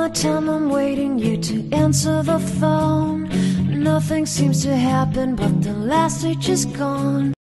the time I'm waiting you to answer the phone. Nothing seems to happen, but the last itch is gone.